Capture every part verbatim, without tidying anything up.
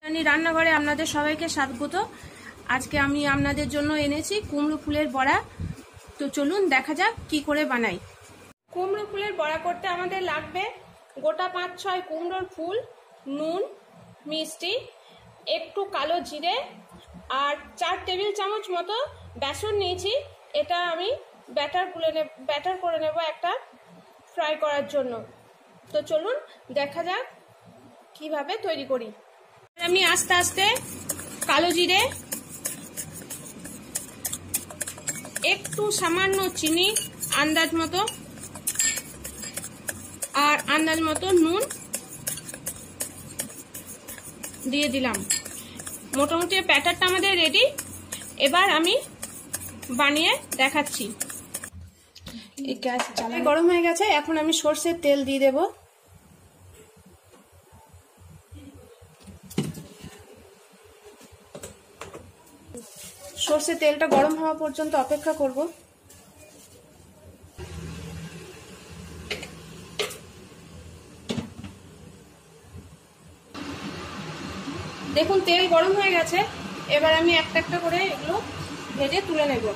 রান্নাঘরে আপনাদের সবাইকে স্বাগত। আজকে আমি আপনাদের জন্য এনেছি কুমড়ো ফুলের বড়া। তো চলুন দেখা যাক কি করে বানাই। কুমড়ো ফুলের বড়া করতে আমাদের লাগবে গোটা পাঁচ ছয় কুমড়োর ফুল, নুন, মিষ্টি, একটু কালো জিরে আর চার টেবিল চামচ মতো বেসন নিয়েছি। এটা আমি ব্যাটার গুলে নেব ব্যাটার করে নেব একটা ফ্রাই করার জন্য। তো চলুন দেখা যাক কিভাবে তৈরি করি। আমি আস্তে আস্তে কালো জিরে, একটু সামান্য চিনি আন্দাজ মতো আর আন্দাজ মতো নুন দিয়ে দিলাম। মোটামুটি ব্যাটারটা আমাদের রেডি। এবার আমি বানিয়ে দেখাচ্ছি। এই গ্যাস জ্বালা গরম হয়ে গেছে, এখন আমি সরষের তেল দিয়ে দেব। সরষের তেলটা গরম হওয়া পর্যন্ত অপেক্ষা করব। দেখুন তেল গরম হয়ে গেছে। এবার আমি একটা একটা করে এগুলো ভেজে তুলে নেব।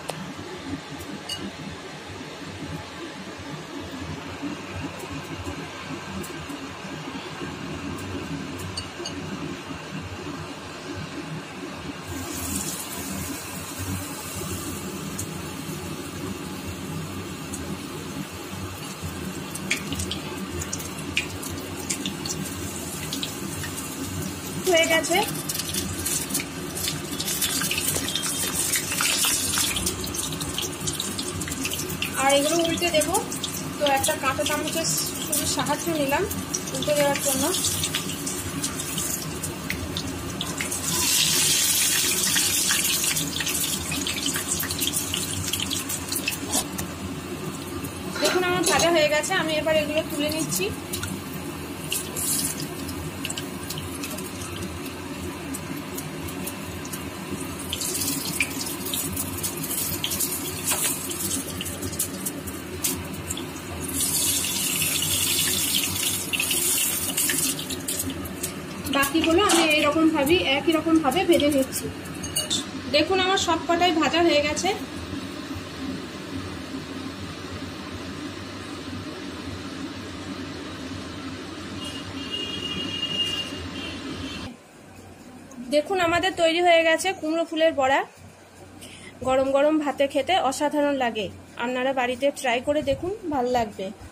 হয়ে গেছে। আর এগুলো উল্টে দেব। তো একটা কাঁটা চামচের শুধু সাহায্য নিলাম উল্টে দেওয়ার জন্য। দেখুন আমার ভাজা হয়ে গেছে। আমি এবার এগুলো তুলে নিচ্ছি। বাকিগুলো আমি এইরকম ভাবে একই রকম ভাবে ভেজে নিচ্ছি। দেখুন আমার সব কটাই ভাজা হয়ে গেছে। দেখুন আমাদের তৈরি হয়ে গেছে কুমড়ো ফুলের বড়া। গরম গরম ভাতে খেতে অসাধারণ লাগে। আপনারা বাড়িতে ট্রাই করে দেখুন, ভালো লাগবে।